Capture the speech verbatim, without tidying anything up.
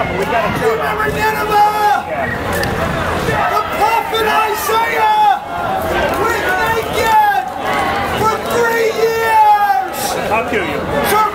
up, but we got to show them. Remember Nineveh? Yeah. The prophet Isaiah was naked for three years. I'll kill you. So